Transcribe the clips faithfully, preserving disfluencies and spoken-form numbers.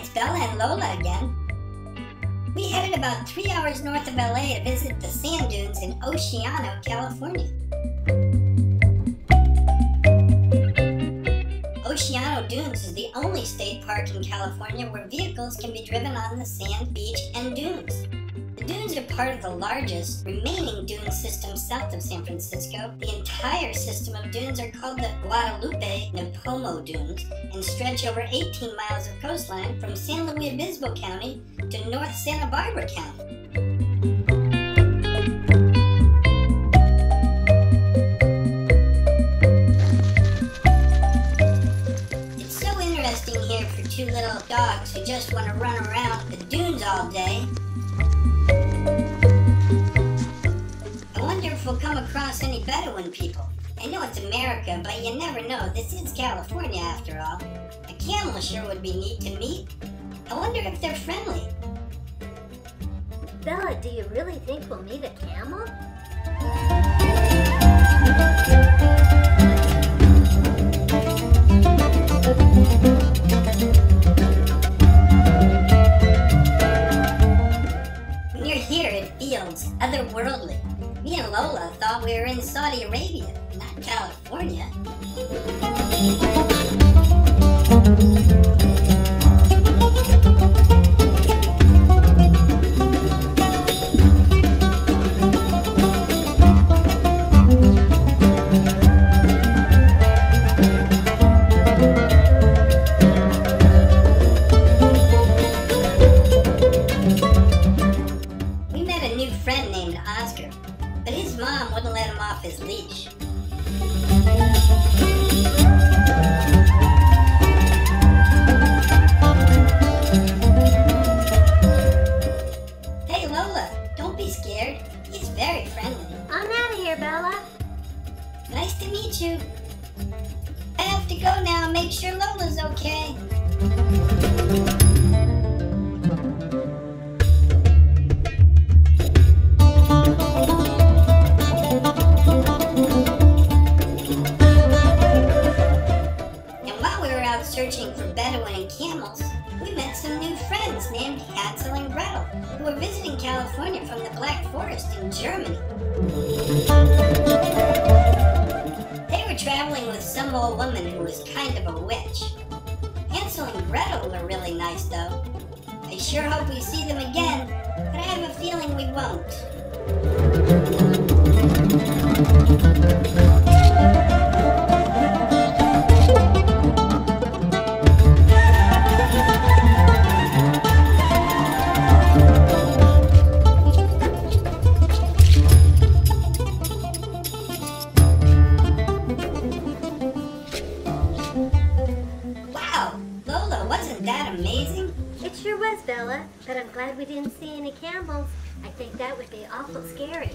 Bella and Lola again. We headed about three hours north of L A to visit the sand dunes in Oceano, California. Oceano Dunes is the only state park in California where vehicles can be driven on the sand, beach, and dunes. The dunes are part of the largest remaining dune system south of San Francisco. The entire system of dunes are called the Guadalupe-Nipomo dunes and stretch over eighteen miles of coastline from San Luis Obispo County to North Santa Barbara County. Here for two little dogs who just want to run around the dunes all day. I wonder if we'll come across any Bedouin people. I know it's America, but you never know. This is California after all. A camel sure would be neat to meet. I wonder if they're friendly. Bella, do you really think we'll meet a camel? When you're here, it feels otherworldly. Me and Lola thought we were in Saudi Arabia, not California. Friend named Oscar, but his mom wouldn't let him off his leash. Hey Lola, don't be scared. He's very friendly. I'm out of here, Bella. Nice to meet you. I have to go now. Make sure Lola's okay. Searching for Bedouin and camels, we met some new friends named Hansel and Gretel, who were visiting California from the Black Forest in Germany. They were traveling with some old woman who was kind of a witch. Hansel and Gretel were really nice though. I sure hope we see them again, but I have a feeling we won't. Wasn't that amazing? It sure was, Bella, but I'm glad we didn't see any camels. I think that would be awful scary.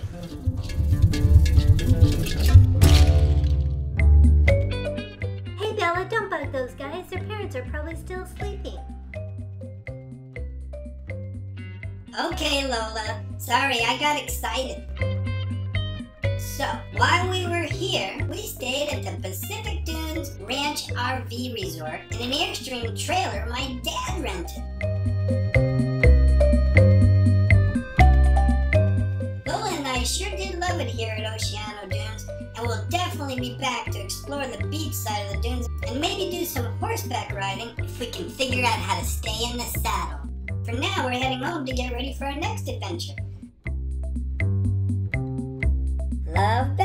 Hey, Bella, don't bug those guys. Their parents are probably still sleeping. Okay, Lola. Sorry, I got excited. So, while we were here, we stayed at the Pacific Dunes Ranch R V Resort in an Airstream trailer my dad rented. Lola and I sure did love it here at Oceano Dunes, and we'll definitely be back to explore the beach side of the dunes and maybe do some horseback riding if we can figure out how to stay in the saddle. For now, we're heading home to get ready for our next adventure. Love that.